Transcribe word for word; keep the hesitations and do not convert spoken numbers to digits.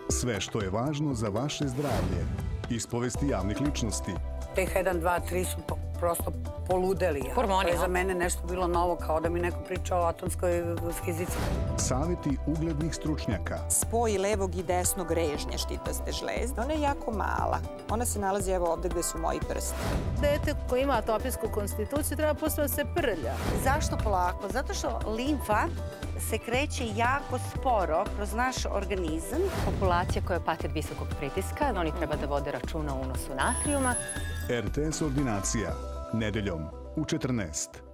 Sve što je važno za vaše zdravlje. Ispovesti javnih ličnosti. Teh jedan, dva, tri su prosto poludeli. Hormoni, to je za mene nešto bilo novo, kao da mi neko priča o atomskoj fizici. Savjeti uglednih stručnjaka. Spoj levog i desnog režnja štitoste žlezde. Ona je jako mala. Ona se nalazi evo ovde gde su moji prsti. Dete koje ima atopijsku konstituciju treba postati se prlja. Zašto polako? Zato što limfa se kreće jako sporo kroz naš organizam. Populacija koja pati od visokog pritiska, oni treba da vode računa o unosu natrijuma. R T S ordinacija. Nedeljom u četrnaest.